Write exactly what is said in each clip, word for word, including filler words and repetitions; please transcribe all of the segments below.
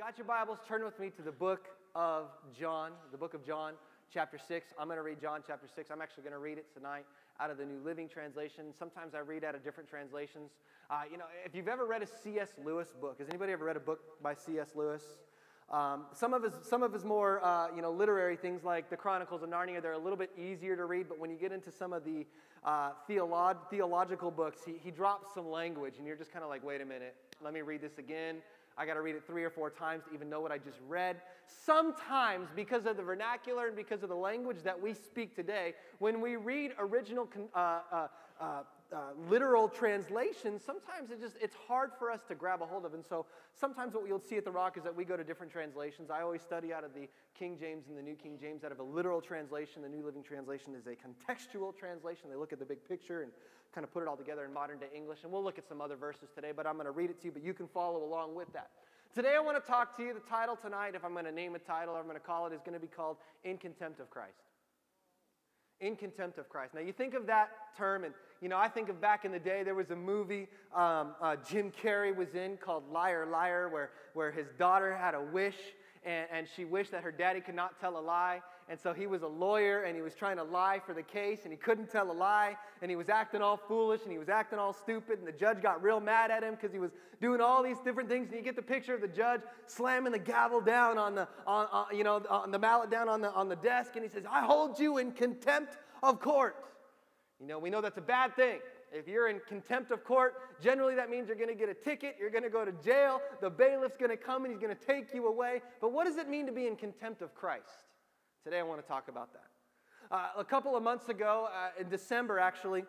got your Bibles, turn with me to the book of John, the book of John, chapter six. I'm going to read John chapter six. I'm actually going to read it tonight out of the New Living Translation. Sometimes I read out of different translations. Uh, you know, if you've ever read a C S Lewis book, has anybody ever read a book by C S Lewis? Um, some of his, some of his more, uh, you know, literary things like the Chronicles of Narnia, they're a little bit easier to read, but when you get into some of the uh, theolog theological books, he, he drops some language, and you're just kind of like, wait a minute, let me read this again. I got to read it three or four times to even know what I just read. Sometimes, because of the vernacular and because of the language that we speak today, when we read original uh, uh, uh, uh, literal translations, sometimes it just it's hard for us to grab a hold of. And so sometimes what you'll see at The Rock is that we go to different translations. I always study out of the King James and the New King James, out of a literal translation. The New Living Translation is a contextual translation. They look at the big picture and kind of put it all together in modern day English. And we'll look at some other verses today, but I'm going to read it to you, but you can follow along with that. Today I want to talk to you. The title tonight, if I'm going to name a title or I'm going to call it, is going to be called In Contempt of Christ. In Contempt of Christ. Now you think of that term, and you know, I think of back in the day, there was a movie um, uh, Jim Carrey was in called Liar, Liar, where, where his daughter had a wish, and, and she wished that her daddy could not tell a lie. And so he was a lawyer, and he was trying to lie for the case, and he couldn't tell a lie, and he was acting all foolish, and he was acting all stupid, and the judge got real mad at him because he was doing all these different things. And you get the picture of the judge slamming the gavel down on the, on, on, you know, on the mallet down on the, on the desk, and he says, "I hold you in contempt of court." You know, we know that's a bad thing. If you're in contempt of court, generally that means you're going to get a ticket, you're going to go to jail, the bailiff's going to come and he's going to take you away. But what does it mean to be in contempt of Christ? Today I want to talk about that. Uh, a couple of months ago, uh, in December actually,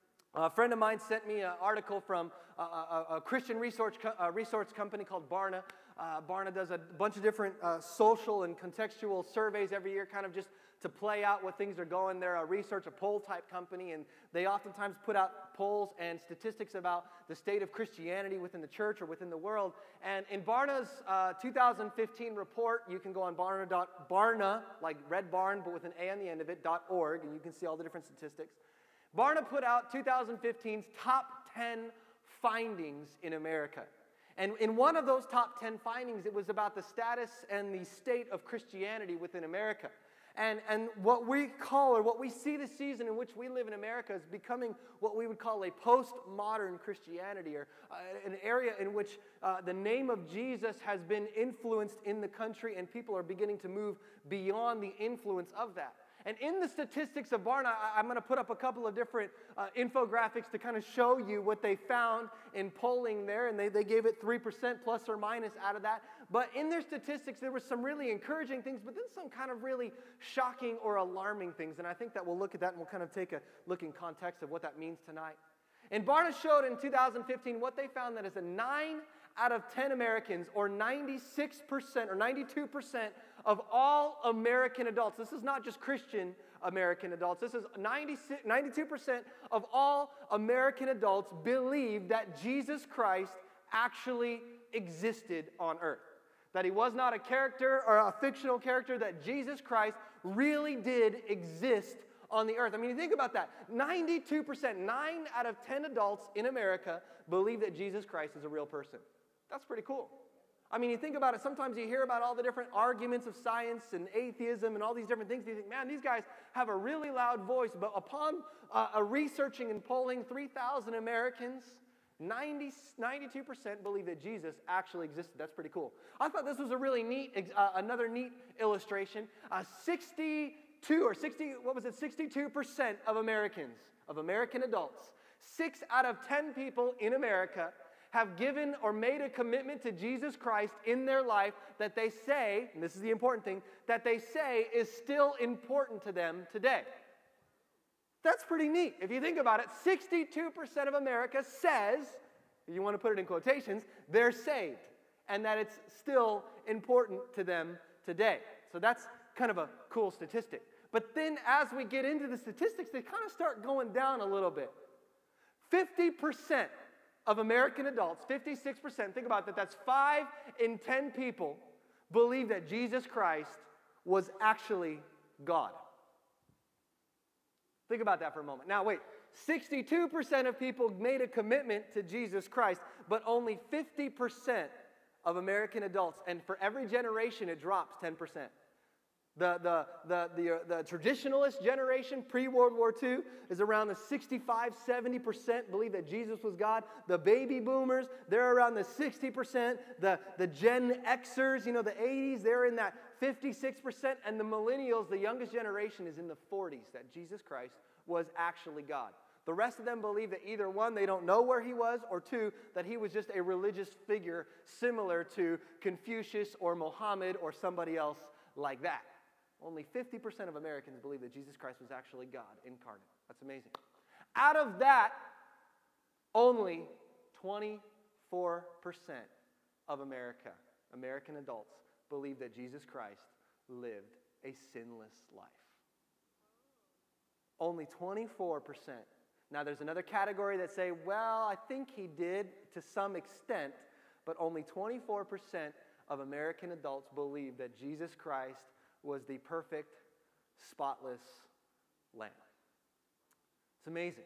a friend of mine sent me an article from a, a, a Christian resource, co uh, resource company called Barna. Uh, Barna does a bunch of different uh, social and contextual surveys every year, kind of just to play out what things are going. They're a research, a poll type company, and they oftentimes put out polls and statistics about the state of Christianity within the church or within the world. And in Barna's uh, two thousand fifteen report, you can go on Barna, dot, Barna, like Red Barn, but with an A on the end of it, .org, and you can see all the different statistics. Barna put out two thousand fifteen's top ten findings in America. And in one of those top ten findings, it was about the status and the state of Christianity within America. And, and what we call, or what we see the season in which we live in America is becoming what we would call a postmodern Christianity, or uh, an area in which uh, the name of Jesus has been influenced in the country, and people are beginning to move beyond the influence of that. And in the statistics of Barna, I'm going to put up a couple of different uh, infographics to kind of show you what they found in polling there, and they, they gave it three percent plus or minus out of that. But in their statistics, there were some really encouraging things, but then some kind of really shocking or alarming things. And I think that we'll look at that, and we'll kind of take a look in context of what that means tonight. And Barna showed in two thousand fifteen what they found, that is a nine out of ten Americans, or ninety-six percent or ninety-two percent of all American adults. This is not just Christian American adults. This is ninety-six, ninety-two percent of all American adults believe that Jesus Christ actually existed on earth. That he was not a character or a fictional character, that Jesus Christ really did exist on the earth. I mean, you think about that. ninety-two percent, nine out of ten adults in America believe that Jesus Christ is a real person. That's pretty cool. I mean, you think about it, sometimes you hear about all the different arguments of science and atheism and all these different things, and you think, man, these guys have a really loud voice. But upon uh, a researching and polling three thousand Americans, ninety, ninety-two percent believe that Jesus actually existed. That's pretty cool. I thought this was a really neat, uh, another neat illustration. Uh, sixty-two or sixty, what was it, sixty-two percent of Americans, of American adults, six out of ten people in America have given or made a commitment to Jesus Christ in their life that they say, and this is the important thing, that they say is still important to them today. That's pretty neat. If you think about it, sixty-two percent of America says, if you want to put it in quotations, they're saved, and that it's still important to them today. So that's kind of a cool statistic. But then as we get into the statistics, they kind of start going down a little bit. fifty percent of American adults, fifty-six percent, think about that, that's five in ten people believe that Jesus Christ was actually God. Think about that for a moment. Now wait, sixty-two percent of people made a commitment to Jesus Christ, but only fifty percent of American adults, and for every generation it drops ten percent. The, the, the, the, uh, the traditionalist generation pre-World War Two is around the sixty-five, seventy percent believe that Jesus was God. The baby boomers, they're around the sixty percent. The, the Gen Xers, you know, the eighties, they're in that fifty-six percent. And the millennials, the youngest generation, is in the forties, that Jesus Christ was actually God. The rest of them believe that either one, they don't know where he was, or two, that he was just a religious figure similar to Confucius or Muhammad or somebody else like that. Only fifty percent of Americans believe that Jesus Christ was actually God incarnate. That's amazing. Out of that, only twenty-four percent of America, American adults, believe that Jesus Christ lived a sinless life. Only twenty-four percent. Now, there's another category that say, well, I think he did to some extent, but only twenty-four percent of American adults believe that Jesus Christ was the perfect, spotless lamb. It's amazing.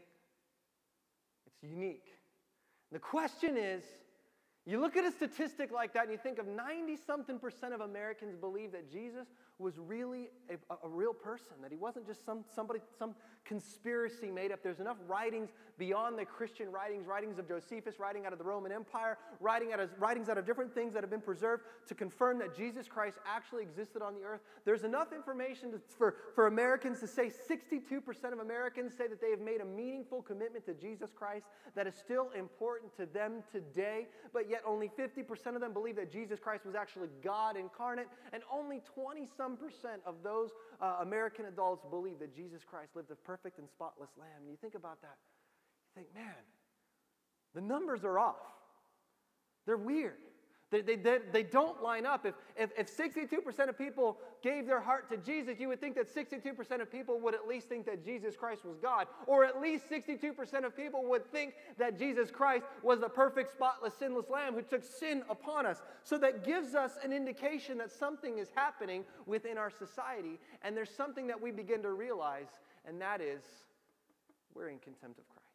It's unique. The question is, you look at a statistic like that and you think of ninety-something percent of Americans believe that Jesus was really a, a real person, that he wasn't just some somebody, some conspiracy made up. There's enough writings beyond the Christian writings, writings of Josephus, writing out of the Roman Empire, writing out of, writings out of different things that have been preserved to confirm that Jesus Christ actually existed on the earth. There's enough information to, for, for Americans to say sixty-two percent of Americans say that they have made a meaningful commitment to Jesus Christ that is still important to them today, but yet only fifty percent of them believe that Jesus Christ was actually God incarnate, and only twenty-some percent of those uh, American adults believe that Jesus Christ lived a perfect and spotless lamb. And you think about that, you think, man, the numbers are off. They're weird. They, they, they, they don't line up. If, if, if sixty-two percent of people gave their heart to Jesus, you would think that sixty-two percent of people would at least think that Jesus Christ was God. Or at least sixty-two percent of people would think that Jesus Christ was the perfect, spotless, sinless lamb who took sin upon us. So that gives us an indication that something is happening within our society. And there's something that we begin to realize, and that is we're in contempt of Christ.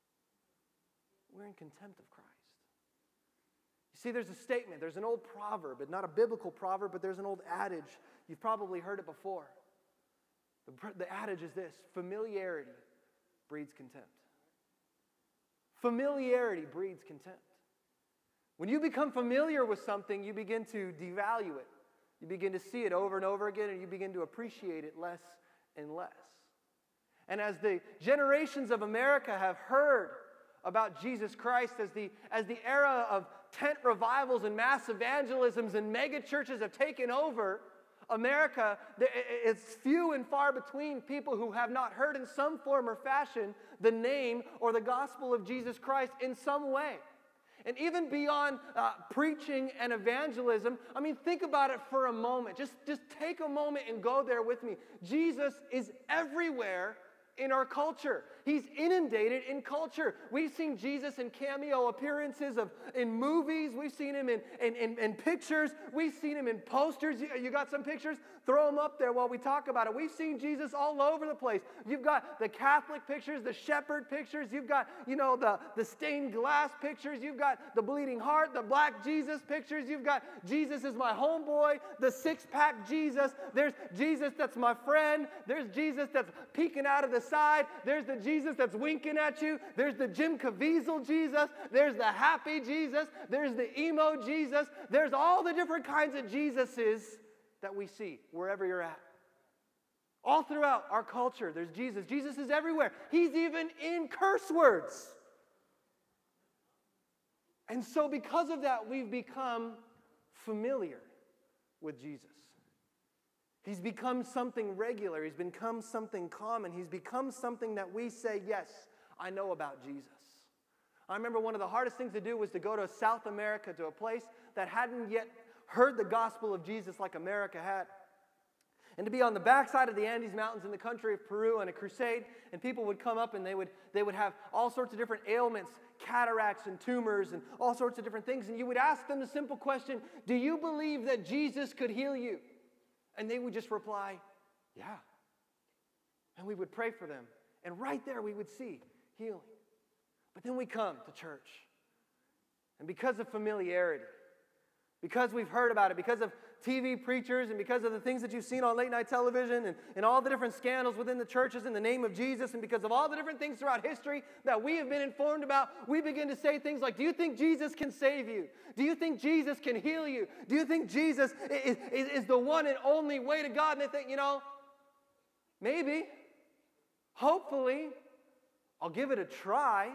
We're in contempt of Christ. See, there's a statement, there's an old proverb, but not a biblical proverb, but there's an old adage. You've probably heard it before. The, the adage is this: familiarity breeds contempt. Familiarity breeds contempt. When you become familiar with something, you begin to devalue it. You begin to see it over and over again, and you begin to appreciate it less and less. And as the generations of America have heard about Jesus Christ, as the, as the era of tent revivals and mass evangelisms and mega churches have taken over America, it's few and far between people who have not heard in some form or fashion the name or the gospel of Jesus Christ in some way. And even beyond uh, preaching and evangelism, I mean, think about it for a moment. Just, just take a moment and go there with me. Jesus is everywhere in our culture. He's inundated in culture. We've seen Jesus in cameo appearances of in movies. We've seen him in, in, in, in pictures. We've seen him in posters. You, you got some pictures? Throw them up there while we talk about it. We've seen Jesus all over the place. You've got the Catholic pictures, the shepherd pictures. You've got, you know, the, the stained glass pictures. You've got the bleeding heart, the black Jesus pictures. You've got Jesus is my homeboy, the six-pack Jesus. There's Jesus that's my friend. There's Jesus that's peeking out of the side. There's the Jesus that's winking at you. There's the Jim Caviezel Jesus. There's the happy Jesus. There's the emo Jesus. There's all the different kinds of Jesuses that we see wherever you're at. All throughout our culture, there's Jesus. Jesus is everywhere. He's even in curse words. And so because of that, we've become familiar with Jesus. He's become something regular. He's become something common. He's become something that we say, yes, I know about Jesus. I remember one of the hardest things to do was to go to South America, to a place that hadn't yet heard the gospel of Jesus like America had. And to be on the backside of the Andes Mountains in the country of Peru on a crusade, and people would come up and they would, they would have all sorts of different ailments, cataracts and tumors and all sorts of different things. And you would ask them the simple question, do you believe that Jesus could heal you? And they would just reply, yeah. And we would pray for them. And right there we would see healing. But then we come to church. And because of familiarity, Because we've heard about it, because of T V preachers and because of the things that you've seen on late night television and, and all the different scandals within the churches in the name of Jesus, and because of all the different things throughout history that we have been informed about, we begin to say things like, do you think Jesus can save you? Do you think Jesus can heal you? Do you think Jesus is, is, is the one and only way to God? And they think, you know, maybe, hopefully, I'll give it a try.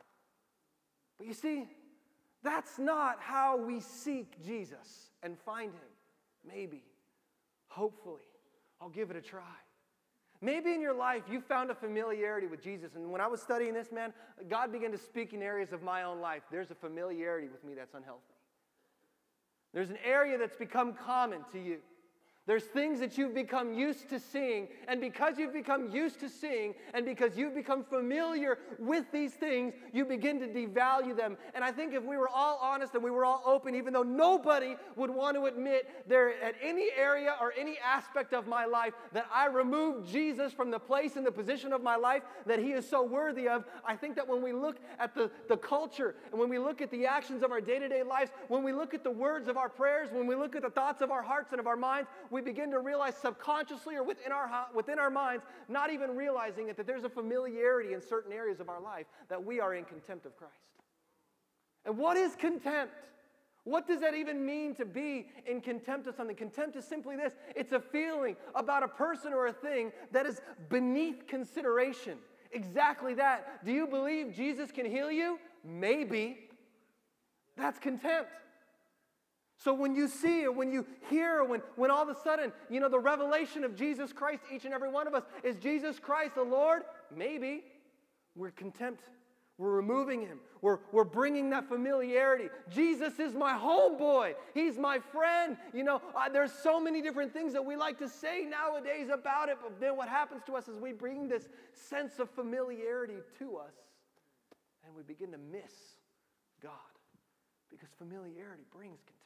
But you see, that's not how we seek Jesus and find him. Maybe, hopefully, I'll give it a try. Maybe in your life you found a familiarity with Jesus. And when I was studying this, man, God began to speak in areas of my own life. There's a familiarity with me that's unhealthy. There's an area that's become common to you. There's things that you've become used to seeing, and because you've become used to seeing, and because you've become familiar with these things, you begin to devalue them. And I think if we were all honest and we were all open, even though nobody would want to admit there at any area or any aspect of my life that I removed Jesus from the place and the position of my life that he is so worthy of, I think that when we look at the, the culture, and when we look at the actions of our day-to-day lives, when we look at the words of our prayers, when we look at the thoughts of our hearts and of our minds, we begin to realize subconsciously or within our, within our minds, not even realizing it, that there's a familiarity in certain areas of our life that we are in contempt of Christ. And what is contempt? What does that even mean to be in contempt of something? Contempt is simply this. It's a feeling about a person or a thing that is beneath consideration. Exactly that. Do you believe Jesus can heal you? Maybe. That's contempt. So when you see or when you hear, when, when all of a sudden, you know, the revelation of Jesus Christ, each and every one of us, is Jesus Christ the Lord? Maybe. We're contempt. We're removing him. We're, we're bringing that familiarity. Jesus is my homeboy. He's my friend. You know, uh, there's so many different things that we like to say nowadays about it, but then what happens to us is we bring this sense of familiarity to us, and we begin to miss God, because familiarity brings contempt.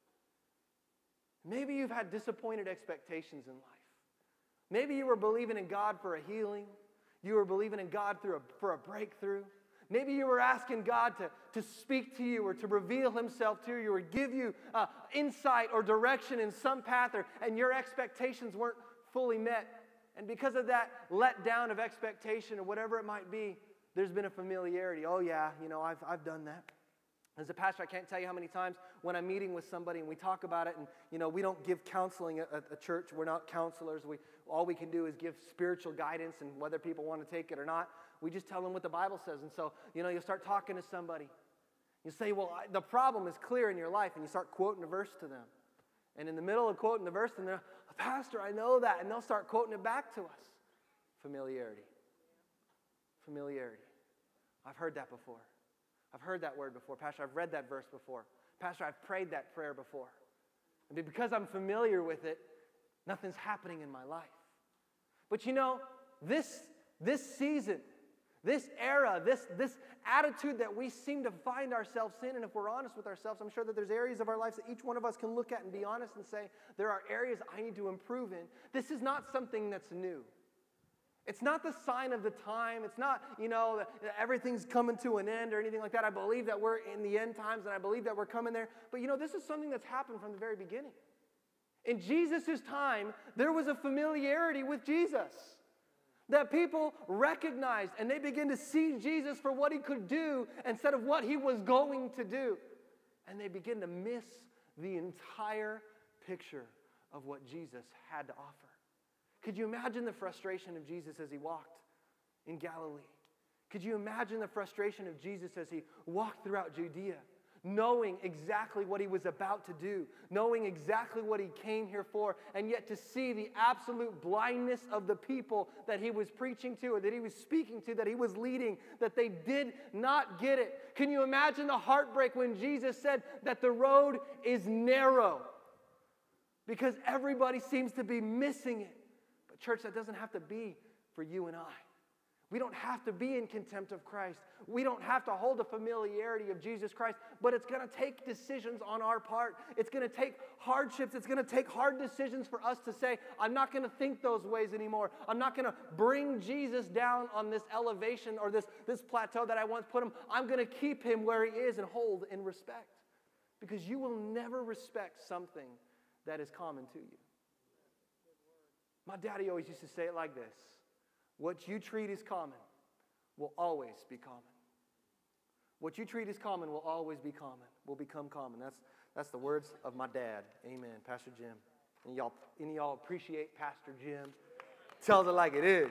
Maybe you've had disappointed expectations in life. Maybe you were believing in God for a healing. You were believing in God through a, for a breakthrough. Maybe you were asking God to, to speak to you or to reveal himself to you or give you uh, insight or direction in some path, or, and your expectations weren't fully met. And because of that letdown of expectation or whatever it might be, there's been a familiarity. Oh yeah, you know, I've, I've done that. As a pastor, I can't tell you how many times when I'm meeting with somebody and we talk about it, and you know, we don't give counseling at a church. We're not counselors. We all we can do is give spiritual guidance, and whether people want to take it or not, we just tell them what the Bible says. And so, you know, you'll start talking to somebody. You say, well, I, the problem is clear in your life, and you start quoting a verse to them. And in the middle of quoting the verse, and they're, Pastor, I know that, and they'll start quoting it back to us. Familiarity. Familiarity. I've heard that before. I've heard that word before. Pastor, I've read that verse before. Pastor, I've prayed that prayer before. And because I'm familiar with it, nothing's happening in my life. But you know, this, this season, this era, this, this attitude that we seem to find ourselves in, and if we're honest with ourselves, I'm sure that there's areas of our lives that each one of us can look at and be honest and say, there are areas I need to improve in. This is not something that's new. It's not the sign of the time. It's not, you know, that everything's coming to an end or anything like that. I believe that we're in the end times, and I believe that we're coming there. But, you know, this is something that's happened from the very beginning. In Jesus' time, there was a familiarity with Jesus that people recognized, and they began to see Jesus for what he could do instead of what he was going to do. And they begin to miss the entire picture of what Jesus had to offer. Could you imagine the frustration of Jesus as he walked in Galilee? Could you imagine the frustration of Jesus as he walked throughout Judea, knowing exactly what he was about to do, knowing exactly what he came here for, and yet to see the absolute blindness of the people that he was preaching to or that he was speaking to, that he was leading, that they did not get it? Can you imagine the heartbreak when Jesus said that the road is narrow because everybody seems to be missing it? But church, that doesn't have to be for you and I. We don't have to be in contempt of Christ. We don't have to hold a familiarity of Jesus Christ, but it's going to take decisions on our part. It's going to take hardships. It's going to take hard decisions for us to say, I'm not going to think those ways anymore. I'm not going to bring Jesus down on this elevation or this, this plateau that I once put him. I'm going to keep him where he is and hold in respect. because you will never respect something that is common to you. My daddy always used to say it like this: what you treat as common will always be common. What you treat as common will always be common, will become common. That's, that's the words of my dad. Amen, Pastor Jim. And y'all, any of y'all appreciate Pastor Jim? Tells it like it is.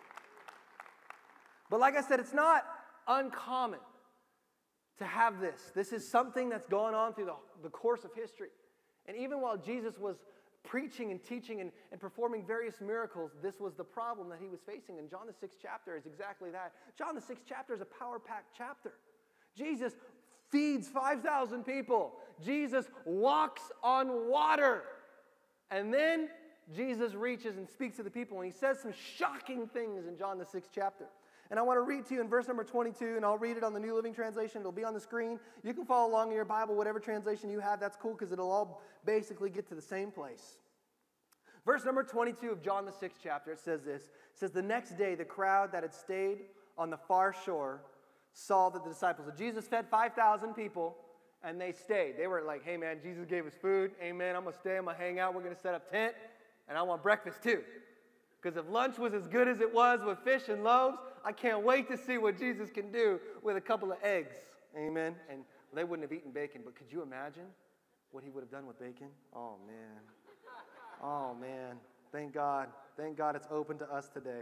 But like I said, it's not uncommon to have this. This is something that's gone on through the, the course of history. And even while Jesus was preaching and teaching and, and performing various miracles, this was the problem that he was facing. And John the sixth chapter is exactly that. John the sixth chapter is a power-packed chapter. Jesus feeds five thousand people. Jesus walks on water. And then Jesus reaches and speaks to the people, and he says some shocking things in John the sixth chapter. And I want to read to you in verse number twenty-two, and I'll read it on the New Living Translation. It'll be on the screen. You can follow along in your Bible, whatever translation you have. That's cool, because it'll all basically get to the same place. Verse number twenty-two of John the sixth chapter, it says this. It says, the next day, the crowd that had stayed on the far shore saw that the disciples of Jesus fed five thousand people, and they stayed. They were like, hey, man, Jesus gave us food. Amen, I'm going to stay. I'm going to hang out. We're going to set up tent, and I want breakfast too. Because if lunch was as good as it was with fish and loaves, I can't wait to see what Jesus can do with a couple of eggs. Amen. And they wouldn't have eaten bacon, but could you imagine what he would have done with bacon? Oh, man. Oh, man. Thank God. Thank God it's open to us today.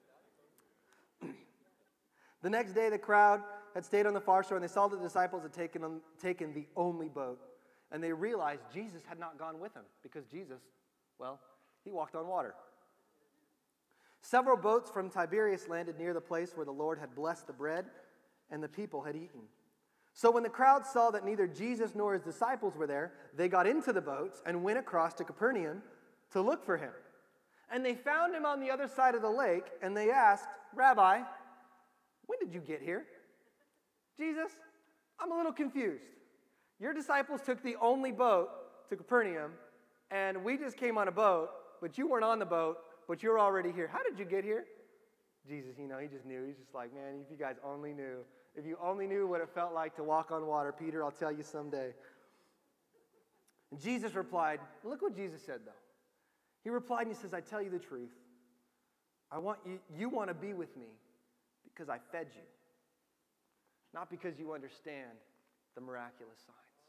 The next day, the crowd had stayed on the far shore, and they saw the disciples had taken, on, taken the only boat. And they realized Jesus had not gone with them, because Jesus, well, he walked on water. Several boats from Tiberias landed near the place where the Lord had blessed the bread and the people had eaten. So when the crowd saw that neither Jesus nor his disciples were there, they got into the boats and went across to Capernaum to look for him. And they found him on the other side of the lake, and they asked, Rabbi, when did you get here? Jesus, I'm a little confused. Your disciples took the only boat to Capernaum, and we just came on a boat, but you weren't on the boat, but you're already here. How did you get here? Jesus, you know, he just knew. He's just like, man, if you guys only knew. If you only knew what it felt like to walk on water, Peter, I'll tell you someday. And Jesus replied, look what Jesus said, though. He replied and he says, I tell you the truth. I want you, you want to be with me because I fed you, not because you understand the miraculous signs.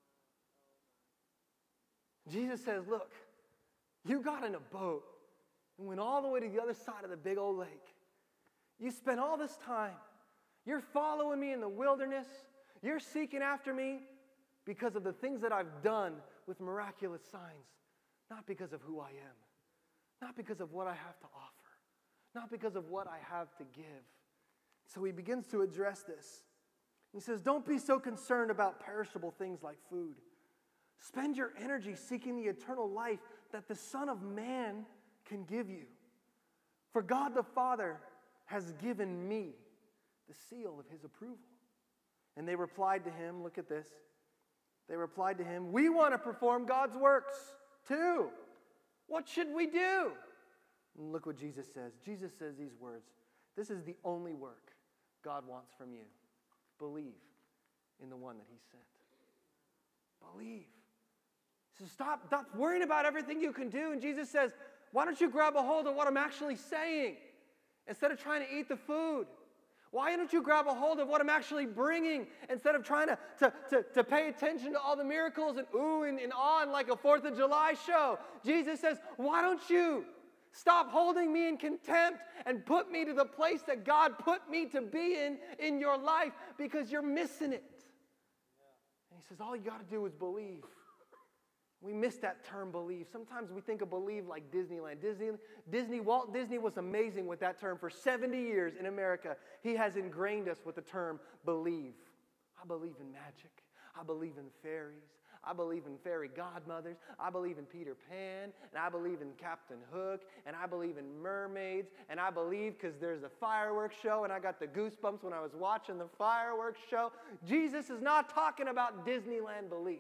Jesus says, look, you got in a boat and went all the way to the other side of the big old lake. You spent all this time. You're following me in the wilderness. You're seeking after me because of the things that I've done with miraculous signs, not because of who I am, not because of what I have to offer, not because of what I have to give. So he begins to address this. He says, don't be so concerned about perishable things like food. Spend your energy seeking the eternal life that the Son of Man can give you. For God the Father has given me the seal of his approval. And they replied to him, look at this. They replied to him, we want to perform God's works too. What should we do? And look what Jesus says. Jesus says these words. This is the only work God wants from you. Believe in the one that he sent. Believe. So stop, stop worrying about everything you can do. And Jesus says, why don't you grab a hold of what I'm actually saying instead of trying to eat the food? Why don't you grab a hold of what I'm actually bringing instead of trying to, to, to, to pay attention to all the miracles and ooh and, and on like a fourth of July show? Jesus says, why don't you stop holding me in contempt and put me to the place that God put me to be in in your life, because you're missing it. And he says, all you got to do is believe. We miss that term believe. Sometimes we think of believe like Disneyland. Disney, Disney, Walt Disney was amazing with that term. For seventy years in America, he has ingrained us with the term believe. I believe in magic. I believe in fairies. I believe in fairy godmothers. I believe in Peter Pan. And I believe in Captain Hook. And I believe in mermaids. And I believe because there's a fireworks show and I got the goosebumps when I was watching the fireworks show. Jesus is not talking about Disneyland belief.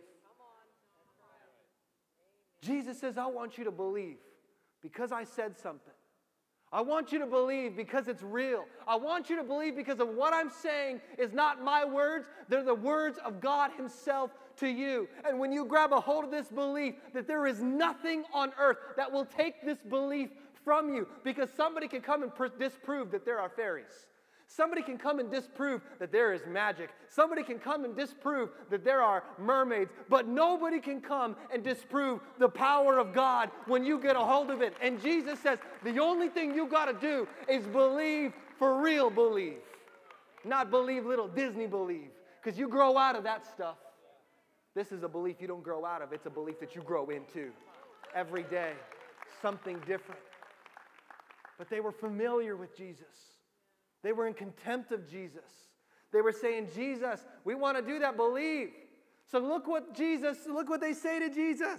Jesus says, I want you to believe because I said something. I want you to believe because it's real. I want you to believe because of what I'm saying is not my words. They're the words of God Himself to you. And when you grab a hold of this belief that there is nothing on earth that will take this belief from you, because somebody can come and pr- disprove that there are fairies. Somebody can come and disprove that there is magic. Somebody can come and disprove that there are mermaids. But nobody can come and disprove the power of God when you get a hold of it. And Jesus says, the only thing you got to do is believe for real believe. Not believe little Disney believe. Because you grow out of that stuff. This is a belief you don't grow out of. It's a belief that you grow into. Every day. Something different. But they were familiar with Jesus. They were in contempt of Jesus. They were saying, Jesus, we want to do that, believe. So look what Jesus, look what they say to Jesus.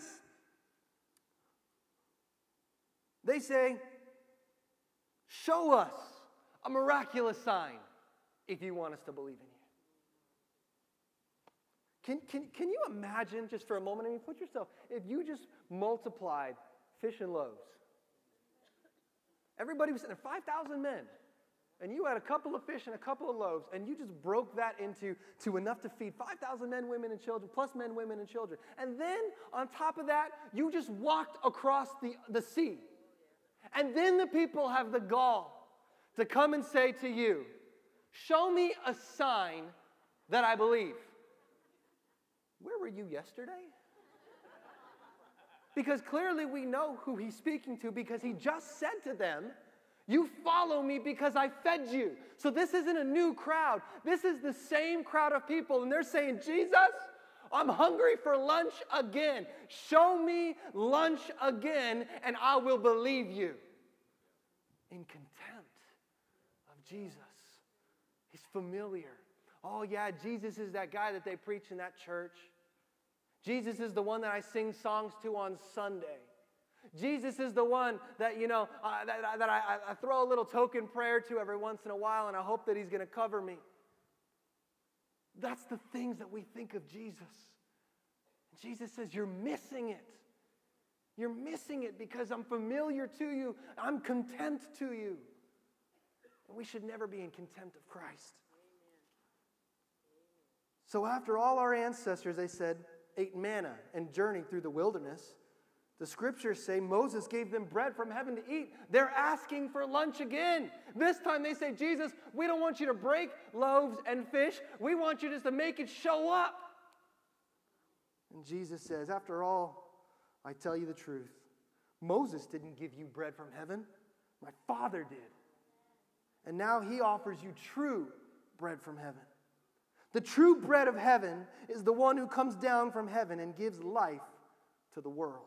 They say, show us a miraculous sign if you want us to believe in you. Can, can, can you imagine, just for a moment, I mean, put yourself, if you just multiplied fish and loaves. Everybody was sitting there, five thousand men. And you had a couple of fish and a couple of loaves, and you just broke that into to enough to feed five thousand men, women, and children, plus men, women, and children. And then, on top of that, you just walked across the, the sea. And then the people have the gall to come and say to you, show me a sign that I believe. Where were you yesterday? Because clearly we know who he's speaking to, because he just said to them, you follow me because I fed you. So this isn't a new crowd. This is the same crowd of people. And they're saying, Jesus, I'm hungry for lunch again. Show me lunch again and I will believe you. In contempt of Jesus. He's familiar. Oh yeah, Jesus is that guy that they preach in that church. Jesus is the one that I sing songs to on Sunday. Jesus is the one that, you know, uh, that, that I, I throw a little token prayer to every once in a while, and I hope that he's going to cover me. That's the things that we think of Jesus. And Jesus says, you're missing it. You're missing it because I'm familiar to you. I'm contempt to you. And we should never be in contempt of Christ. So after all our ancestors, they said, ate manna and journeyed through the wilderness, the scriptures say Moses gave them bread from heaven to eat. They're asking for lunch again. This time they say, Jesus, we don't want you to break loaves and fish. We want you just to make it show up. And Jesus says, after all, I tell you the truth. Moses didn't give you bread from heaven. My Father did. And now he offers you true bread from heaven. The true bread of heaven is the one who comes down from heaven and gives life to the world.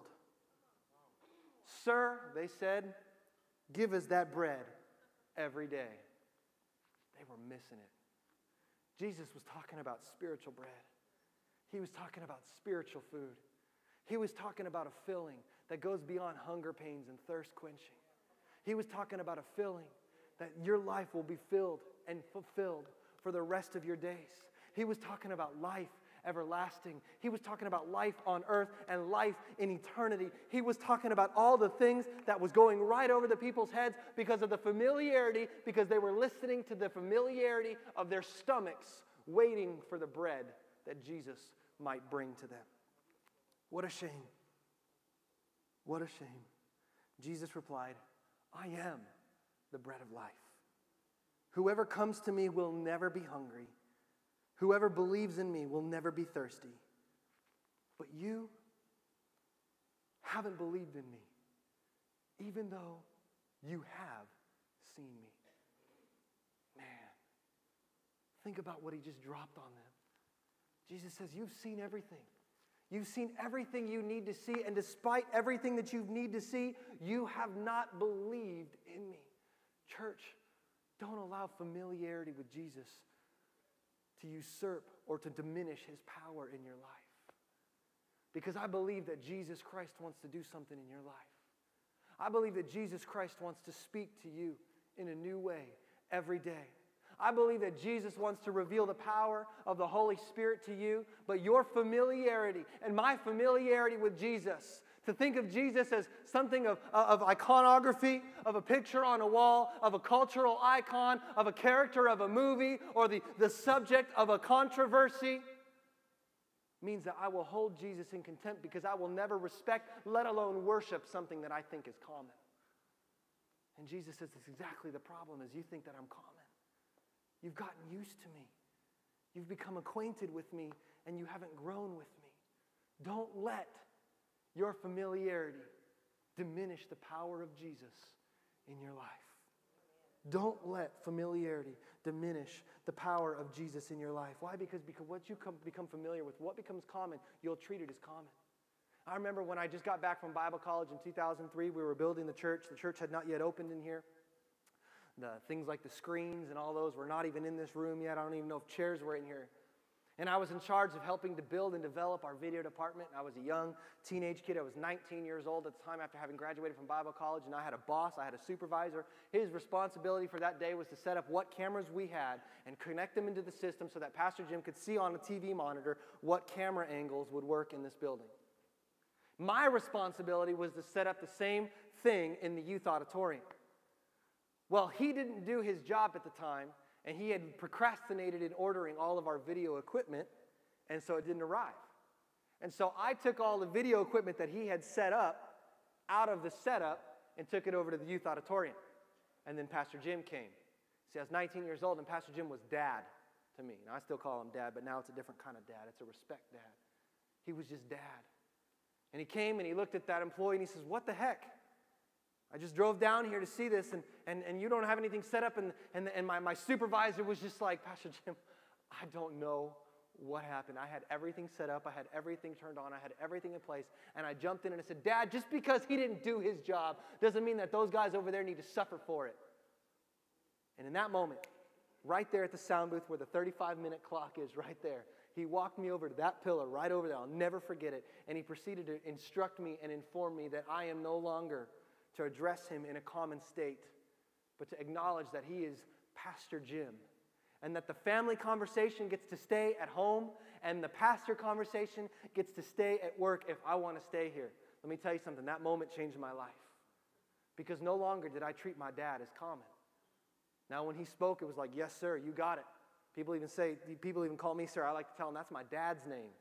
Sir, they said, give us that bread every day. They were missing it. Jesus was talking about spiritual bread. He was talking about spiritual food. He was talking about a filling that goes beyond hunger pains and thirst quenching. He was talking about a filling that your life will be filled and fulfilled for the rest of your days. He was talking about life everlasting. He was talking about life on earth and life in eternity. He was talking about all the things that was going right over the people's heads because of the familiarity, because they were listening to the familiarity of their stomachs, waiting for the bread that Jesus might bring to them. What a shame. What a shame. Jesus replied, I am the bread of life. Whoever comes to me will never be hungry. Whoever believes in me will never be thirsty. But you haven't believed in me, even though you have seen me. Man, think about what he just dropped on them. Jesus says, you've seen everything. You've seen everything you need to see, and despite everything that you need to see, you have not believed in me. Church, don't allow familiarity with Jesus to usurp or to diminish his power in your life. Because I believe that Jesus Christ wants to do something in your life. I believe that Jesus Christ wants to speak to you in a new way every day. I believe that Jesus wants to reveal the power of the Holy Spirit to you, but your familiarity and my familiarity with Jesus To think of Jesus as something of, of iconography, of a picture on a wall, of a cultural icon, of a character of a movie, or the, the subject of a controversy, means that I will hold Jesus in contempt because I will never respect, let alone worship, something that I think is common. And Jesus says, that's exactly the problem, is you think that I'm common. You've gotten used to me. You've become acquainted with me, and you haven't grown with me. Don't let your familiarity diminish the power of Jesus in your life. Don't let familiarity diminish the power of Jesus in your life. Why? Because, because what you come, become familiar with, what becomes common, you'll treat it as common. I remember when I just got back from Bible college in two thousand three, we were building the church. The church had not yet opened in here. The things like the screens and all those were not even in this room yet. I don't even know if chairs were in here. And I was in charge of helping to build and develop our video department. I was a young teenage kid. I was nineteen years old at the time after having graduated from Bible college, and I had a boss. I had a supervisor. His responsibility for that day was to set up what cameras we had and connect them into the system so that Pastor Jim could see on a T V monitor what camera angles would work in this building. My responsibility was to set up the same thing in the youth auditorium. Well, he didn't do his job at the time, and he had procrastinated in ordering all of our video equipment, and so it didn't arrive. And so I took all the video equipment that he had set up out of the setup and took it over to the youth auditorium. And then Pastor Jim came. See, I was nineteen years old, and Pastor Jim was dad to me. Now, I still call him dad, but now it's a different kind of dad. It's a respect dad. He was just dad. And he came and he looked at that employee and he says, what the heck? I just drove down here to see this, and, and, and you don't have anything set up. And, and, and my, my supervisor was just like, Pastor Jim, I don't know what happened. I had everything set up. I had everything turned on. I had everything in place. And I jumped in and I said, Dad, just because he didn't do his job doesn't mean that those guys over there need to suffer for it. And in that moment, right there at the sound booth where the thirty-five minute clock is right there, he walked me over to that pillar right over there. I'll never forget it. And he proceeded to instruct me and inform me that I am no longer to address him in a common state, but to acknowledge that he is Pastor Jim, and that the family conversation gets to stay at home, and the pastor conversation gets to stay at work if I want to stay here. Let me tell you something. That moment changed my life, because no longer did I treat my dad as common. Now, when he spoke, it was like, yes, sir, you got it. People even say, people even call me sir. I like to tell them that's my dad's name.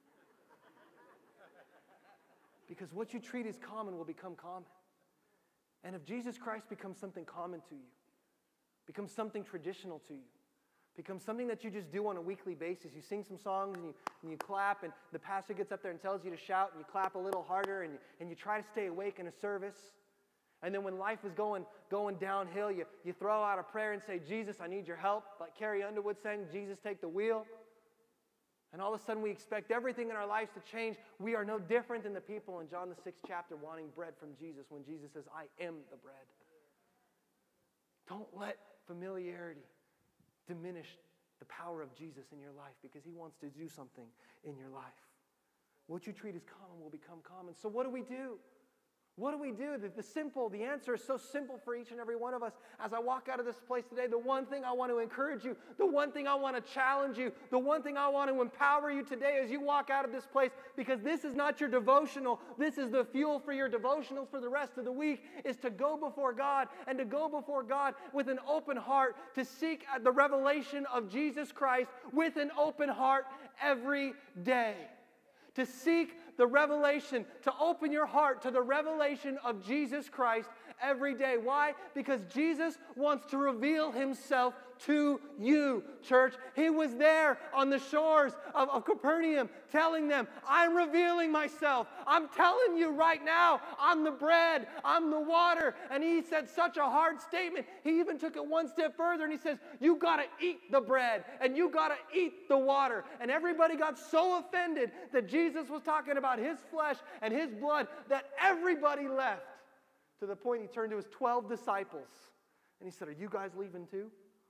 Because what you treat as common will become common. And if Jesus Christ becomes something common to you, becomes something traditional to you, becomes something that you just do on a weekly basis, you sing some songs and you, and you clap, and the pastor gets up there and tells you to shout, and you clap a little harder, and you, and you try to stay awake in a service. And then when life is going, going downhill, you, you throw out a prayer and say, Jesus, I need your help. Like Carrie Underwood sang, Jesus, take the wheel. And all of a sudden we expect everything in our lives to change. We are no different than the people in John the sixth chapter wanting bread from Jesus when Jesus says, I am the bread. Don't let familiarity diminish the power of Jesus in your life, because he wants to do something in your life. What you treat as common will become common. So what do we do? What do we do? The, the simple, the answer is so simple for each and every one of us. As I walk out of this place today, the one thing I want to encourage you, the one thing I want to challenge you, the one thing I want to empower you today as you walk out of this place, because this is not your devotional, this is the fuel for your devotionals for the rest of the week, is to go before God, and to go before God with an open heart, to seek the revelation of Jesus Christ with an open heart every day. To seek the revelation, to open your heart to the revelation of Jesus Christ every day. Why? Because Jesus wants to reveal himself to you, church. He was there on the shores of, of Capernaum telling them, I'm revealing myself. I'm telling you right now, I'm the bread, I'm the water. And he said such a hard statement. He even took it one step further and he says, you got to eat the bread and you got to eat the water. And everybody got so offended that Jesus was talking about his flesh and his blood that everybody left, to the point he turned to his twelve disciples and he said, are you guys leaving too?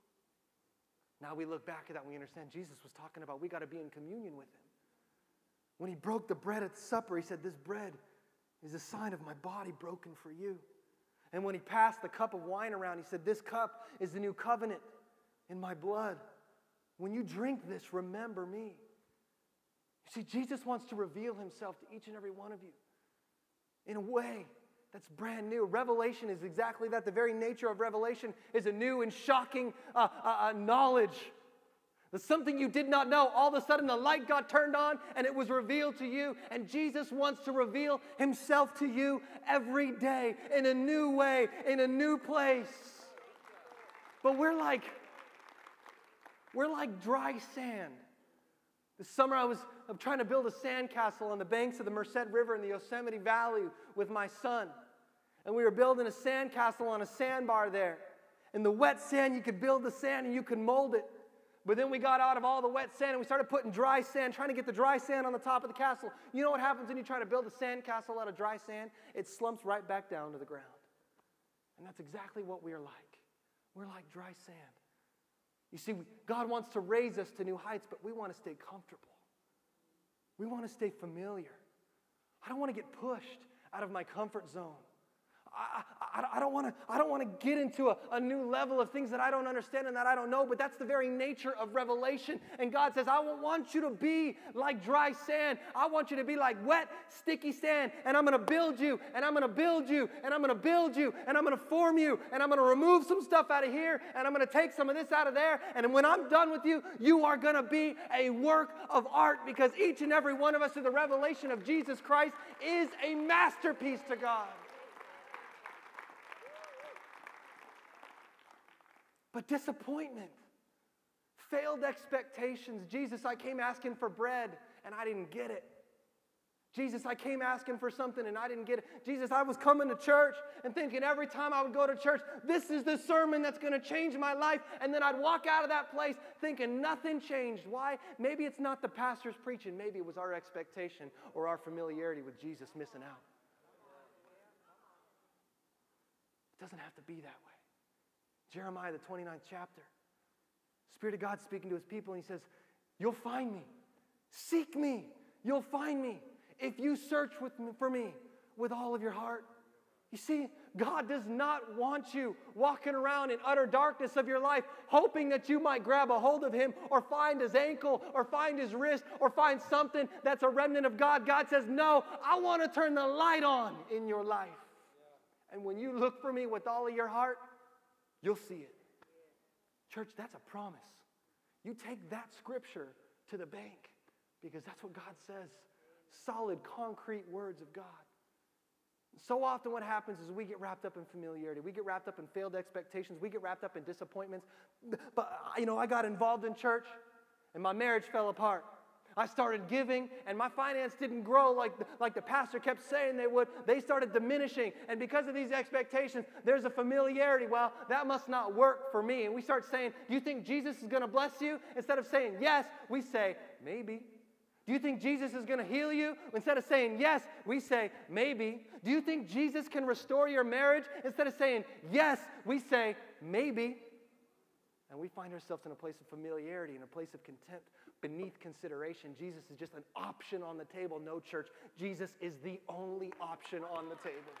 Now we look back at that and we understand Jesus was talking about we got to be in communion with him. When he broke the bread at the supper, he said, this bread is a sign of my body broken for you. And when he passed the cup of wine around, he said, this cup is the new covenant in my blood. When you drink this, remember me. You see, Jesus wants to reveal himself to each and every one of you. in a way that's brand new. Revelation is exactly that. The very nature of revelation is a new and shocking uh, uh, uh, knowledge. There's something you did not know. All of a sudden the light got turned on and it was revealed to you. And Jesus wants to reveal himself to you every day in a new way, in a new place. But we're like, we're like dry sand. This summer I was I'm trying to build a sandcastle on the banks of the Merced River in the Yosemite Valley with my son. And we were building a sandcastle on a sandbar there. In the wet sand, you could build the sand and you could mold it. But then we got out of all the wet sand and we started putting dry sand, trying to get the dry sand on the top of the castle. You know what happens when you try to build a sandcastle out of dry sand? It slumps right back down to the ground. And that's exactly what we are like. We're like dry sand. You see, God wants to raise us to new heights, but we want to stay comfortable. We want to stay familiar. I don't want to get pushed out of my comfort zone. I, I, I don't want to I don't want to get into a, a new level of things that I don't understand and that I don't know, but that's the very nature of revelation. And God says, I won't want you to be like dry sand. I want you to be like wet, sticky sand, and I'm going to build you, and I'm going to build you, and I'm going to build you, and I'm going to form you, and I'm going to remove some stuff out of here, and I'm going to take some of this out of there, and when I'm done with you, you are going to be a work of art, because each and every one of us through the revelation of Jesus Christ is a masterpiece to God. But disappointment, failed expectations. Jesus, I came asking for bread and I didn't get it. Jesus, I came asking for something and I didn't get it. Jesus, I was coming to church and thinking every time I would go to church, this is the sermon that's going to change my life. And then I'd walk out of that place thinking nothing changed. Why? Maybe it's not the pastor's preaching. Maybe it was our expectation or our familiarity with Jesus missing out. It doesn't have to be that way. Jeremiah, the twenty-ninth chapter. Spirit of God speaking to his people, and he says, you'll find me. Seek me. You'll find me. If you search with me, for me with all of your heart. You see, God does not want you walking around in utter darkness of your life, hoping that you might grab a hold of him or find his ankle or find his wrist or find something that's a remnant of God. God says, no, I want to turn the light on in your life. And when you look for me with all of your heart, you'll see it. Church, that's a promise. You take that scripture to the bank because that's what God says. Solid, concrete words of God. So often what happens is we get wrapped up in familiarity. We get wrapped up in failed expectations. We get wrapped up in disappointments. But, you know, I got involved in church and my marriage fell apart. I started giving, and my finance didn't grow like the, like the pastor kept saying they would. They started diminishing, and because of these expectations, there's a familiarity. Well, that must not work for me. And we start saying, do you think Jesus is going to bless you? Instead of saying yes, we say, maybe. Do you think Jesus is going to heal you? Instead of saying yes, we say, maybe. Do you think Jesus can restore your marriage? Instead of saying yes, we say, maybe. And we find ourselves in a place of familiarity, in a place of contempt, beneath consideration. Jesus is just an option on the table. No, church, Jesus is the only option on the table.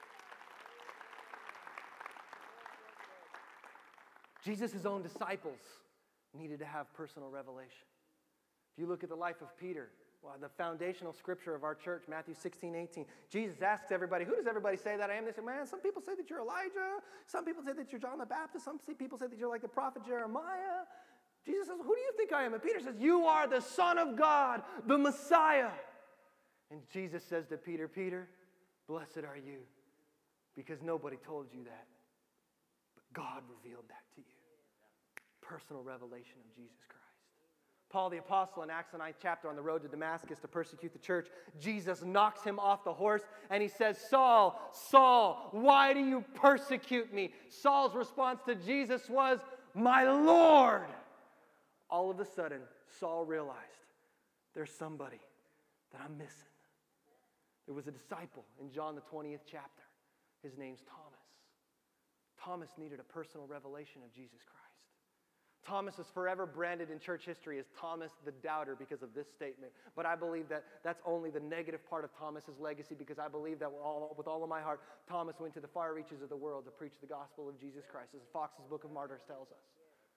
Jesus' own disciples needed to have personal revelation. If you look at the life of Peter, well, the foundational scripture of our church, Matthew sixteen, eighteen, Jesus asks everybody, who does everybody say that I am? They say, man, some people say that you're Elijah. Some people say that you're John the Baptist. Some people say that you're like the prophet Jeremiah. Jesus says, who do you think I am? And Peter says, you are the Son of God, the Messiah. And Jesus says to Peter, Peter, blessed are you, because nobody told you that, but God revealed that to you. Personal revelation of Jesus Christ. Paul the Apostle in Acts the ninth chapter on the road to Damascus to persecute the church, Jesus knocks him off the horse and he says, Saul, Saul, why do you persecute me? Saul's response to Jesus was, my Lord. All of a sudden, Saul realized there's somebody that I'm missing. There was a disciple in John the twentieth chapter. His name's Thomas. Thomas needed a personal revelation of Jesus Christ. Thomas is forever branded in church history as Thomas the Doubter because of this statement. But I believe that that's only the negative part of Thomas's legacy, because I believe that with all, with all of my heart, Thomas went to the far reaches of the world to preach the gospel of Jesus Christ, as Fox's Book of Martyrs tells us.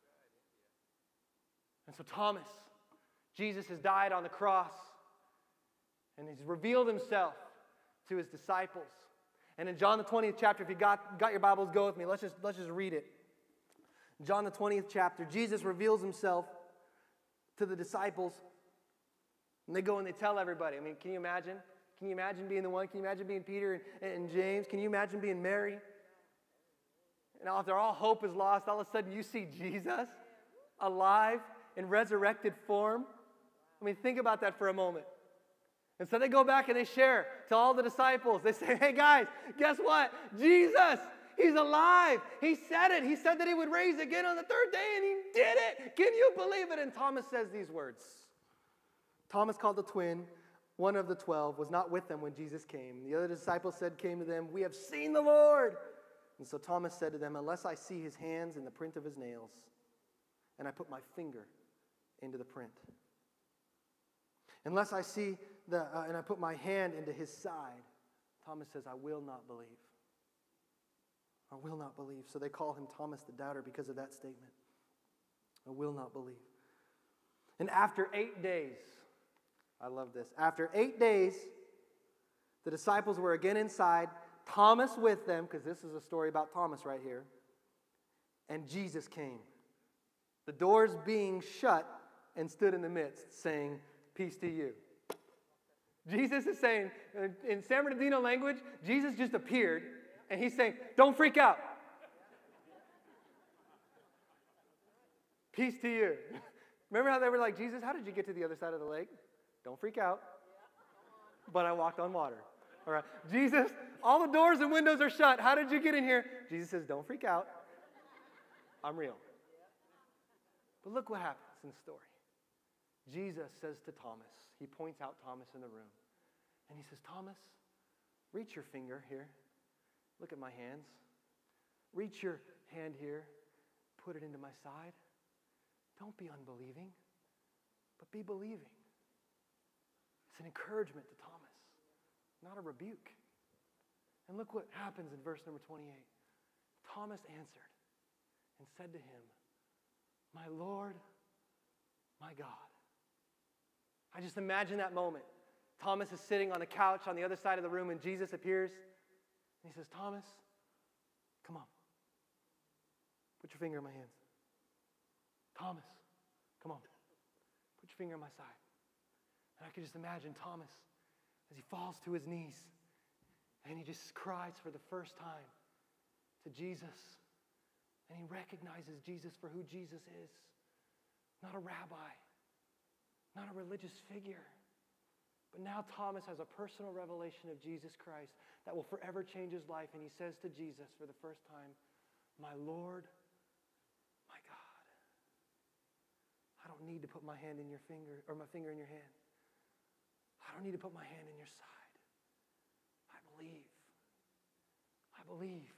And so Thomas, Jesus has died on the cross, and he's revealed himself to his disciples. And in John the twentieth chapter, if you got, got your Bibles, go with me. Let's just, let's just read it. John the twentieth chapter, Jesus reveals himself to the disciples. And they go and they tell everybody. I mean, can you imagine? Can you imagine being the one? Can you imagine being Peter and, and James? Can you imagine being Mary? And after all hope is lost, all of a sudden you see Jesus alive in resurrected form. I mean, think about that for a moment. And so they go back and they share to all the disciples. They say, hey guys, guess what? Jesus, he's alive. He said it. He said that he would raise again on the third day, and he did it. Can you believe it? And Thomas says these words. Thomas, called the twin, one of the twelve, was not with them when Jesus came. The other disciples said, came to them, we have seen the Lord. And so Thomas said to them, unless I see his hands and the print of his nails, and I put my finger into the print, unless I see the, uh, and I put my hand into his side, Thomas says, I will not believe. I will not believe. So they call him Thomas the doubter because of that statement. I will not believe. And after eight days, I love this. After eight days, the disciples were again inside, Thomas with them, because this is a story about Thomas right here, and Jesus came. The doors being shut, and stood in the midst, saying, peace to you. Jesus is saying, in San Bernardino language, Jesus just appeared, and he's saying, don't freak out. Peace to you. Remember how they were like, Jesus, how did you get to the other side of the lake? Don't freak out. But I walked on water. All right. Jesus, all the doors and windows are shut. How did you get in here? Jesus says, don't freak out. I'm real. But look what happens in the story. Jesus says to Thomas, he points out Thomas in the room, and he says, Thomas, reach your finger here. Look at my hands. Reach your hand here. Put it into my side. Don't be unbelieving, but be believing. It's an encouragement to Thomas, not a rebuke. And look what happens in verse number twenty-eight. Thomas answered and said to him, my Lord, my God. I just imagine that moment. Thomas is sitting on the couch on the other side of the room, and Jesus appears. And he says, Thomas, come on. Put your finger in my hands. Thomas, come on. Put your finger on my side. And I can just imagine Thomas as he falls to his knees, and he just cries for the first time to Jesus. And he recognizes Jesus for who Jesus is. Not a rabbi, not a religious figure. But now Thomas has a personal revelation of Jesus Christ that will forever change his life. And he says to Jesus for the first time, my Lord, my God. I don't need to put my hand in your finger, or my finger in your hand. I don't need to put my hand in your side. I believe. I believe.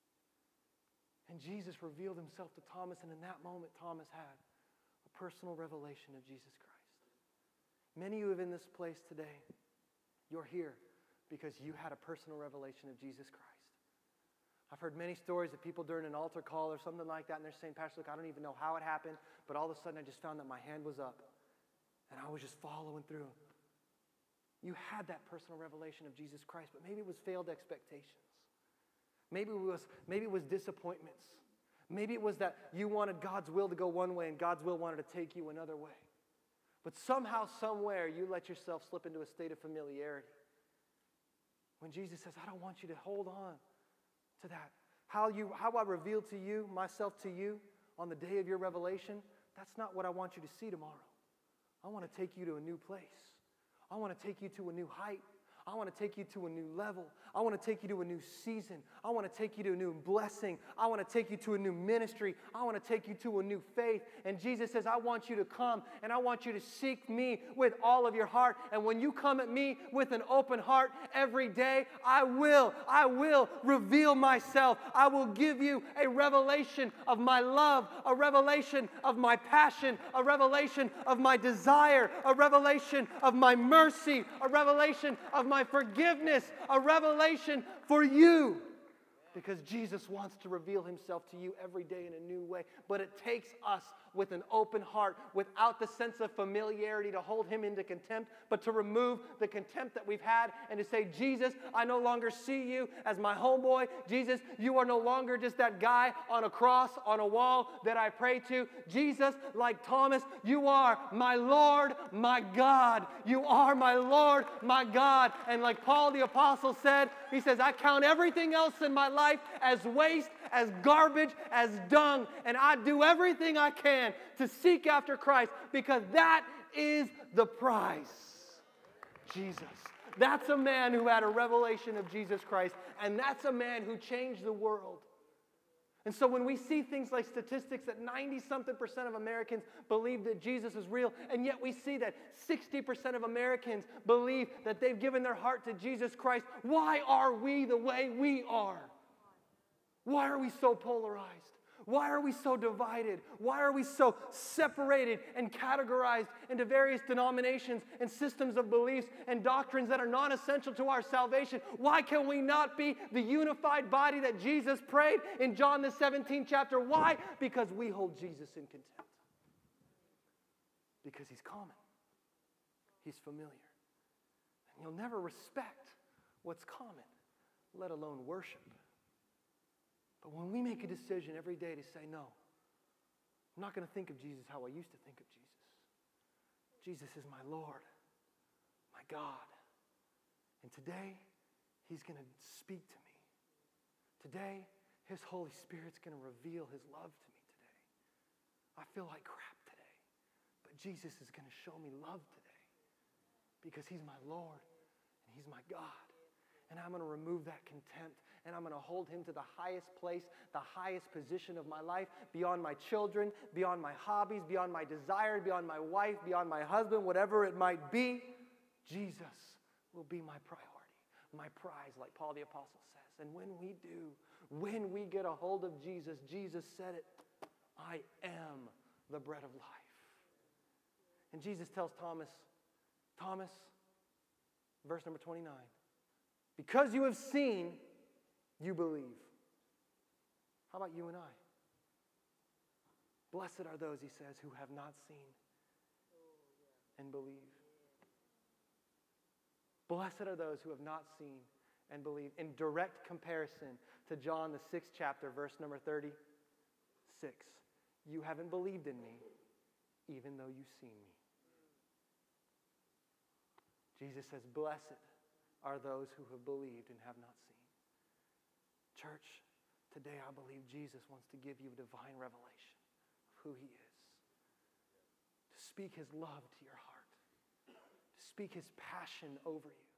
And Jesus revealed himself to Thomas, and in that moment, Thomas had a personal revelation of Jesus Christ. Many of you in this place today, you're here because you had a personal revelation of Jesus Christ. I've heard many stories of people during an altar call or something like that, and they're saying, Pastor, look, I don't even know how it happened, but all of a sudden I just found that my hand was up, and I was just following through. You had that personal revelation of Jesus Christ, but maybe it was failed expectations. Maybe it was, maybe it was disappointments. Maybe it was that you wanted God's will to go one way and God's will wanted to take you another way. But somehow, somewhere, you let yourself slip into a state of familiarity. When Jesus says, I don't want you to hold on to that. How, you, how I reveal to you, myself to you, on the day of your revelation, that's not what I want you to see tomorrow. I want to take you to a new place. I want to take you to a new height. I want to take you to a new level. I want to take you to a new season. I want to take you to a new blessing. I want to take you to a new ministry. I want to take you to a new faith. And Jesus says, I want you to come and I want you to seek me with all of your heart. And when you come at me with an open heart every day, I will, I will reveal myself. I will give you a revelation of my love, a revelation of my passion, a revelation of my desire, a revelation of my mercy, a revelation of my my forgiveness, a revelation for you. Because Jesus wants to reveal himself to you every day in a new way. But it takes us with an open heart, without the sense of familiarity, to hold him into contempt, but to remove the contempt that we've had and to say, Jesus, I no longer see you as my homeboy. Jesus, you are no longer just that guy on a cross, on a wall that I pray to. Jesus, like Thomas, you are my Lord, my God. You are my Lord, my God. And like Paul the Apostle said, he says, I count everything else in my life as waste, as garbage, as dung, and I do everything I can to seek after Christ, because that is the prize. Jesus. That's a man who had a revelation of Jesus Christ, and that's a man who changed the world. And so when we see things like statistics that ninety-something percent of Americans believe that Jesus is real, and yet we see that sixty percent of Americans believe that they've given their heart to Jesus Christ, why are we the way we are? Why are we so polarized? Why are we so divided? Why are we so separated and categorized into various denominations and systems of beliefs and doctrines that are non-essential to our salvation? Why can we not be the unified body that Jesus prayed in John the seventeenth chapter? Why? Because we hold Jesus in contempt. Because he's common. He's familiar. And you'll never respect what's common, let alone worship. But when we make a decision every day to say, no, I'm not going to think of Jesus how I used to think of Jesus. Jesus is my Lord, my God. And today, he's going to speak to me. Today, his Holy Spirit's going to reveal his love to me today. I feel like crap today, but Jesus is going to show me love today because he's my Lord and he's my God. And I'm going to remove that contempt, and I'm going to hold him to the highest place, the highest position of my life, beyond my children, beyond my hobbies, beyond my desires, beyond my wife, beyond my husband, whatever it might be. Jesus will be my priority, my prize, like Paul the Apostle says. And when we do, when we get a hold of Jesus, Jesus said it, I am the bread of life. And Jesus tells Thomas, Thomas, verse number twenty-nine, because you have seen, you believe. How about you and I? Blessed are those, he says, who have not seen and believe. Blessed are those who have not seen and believe. In direct comparison to John, the sixth chapter, verse number thirty-six. You haven't believed in me, even though you've seen me. Jesus says, blessed are those who have believed and have not seen. Church, today I believe Jesus wants to give you a divine revelation of who he is. To speak his love to your heart. To speak his passion over you.